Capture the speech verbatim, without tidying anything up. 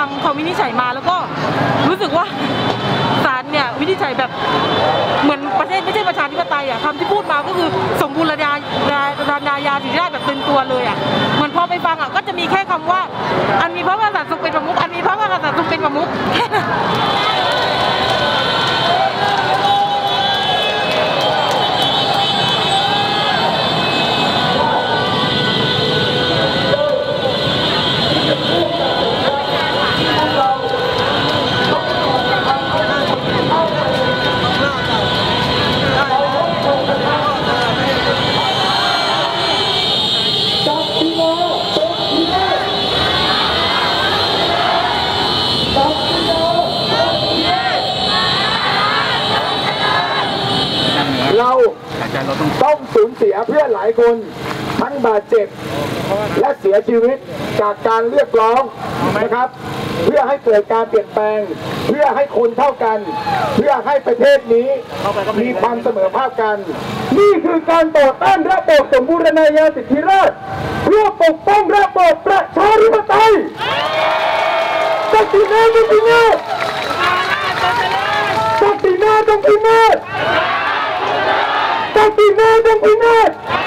เขาวินิจฉัยมาแล้วก็รู้สึกว่าศาลเนี่ยวินิจฉัยแบบเหมือนประเทศไม่ใช่ประชาธิปไตยอ่ะคำที่พูดมาก็คือสมบูรณาญาญาญาสิทธิราชย์แบบเต็มตัวเลยอ่ะเหมือนพอไปฟังอ่ะก็จะมีแค่คำว่าอันมีพระมหากษัตริย์ทรงเป็นประมุขอันมีพระมหากษัตริย์ทรงเป็นประมุขแค่นั้นเราต้องสูญเสียเพื่อนหลายคนทั้งบาดเจ็บและเสียชีวิตจากการเรียกร้องนะครับเพื่อให้เกิดการเปลี่ยนแปลงเพื่อให้คนเท่ากันเพื่อให้ประเทศนี้มีความเสมอภาคกันนี่คือการต่อต้านระบบสมบูรณาญาสิทธิราชย์เพื่อปกป้องระบบประชาธิปไตยศักดินาจงพินาศศักดินาจงพินาศศักดินาจงพินาศ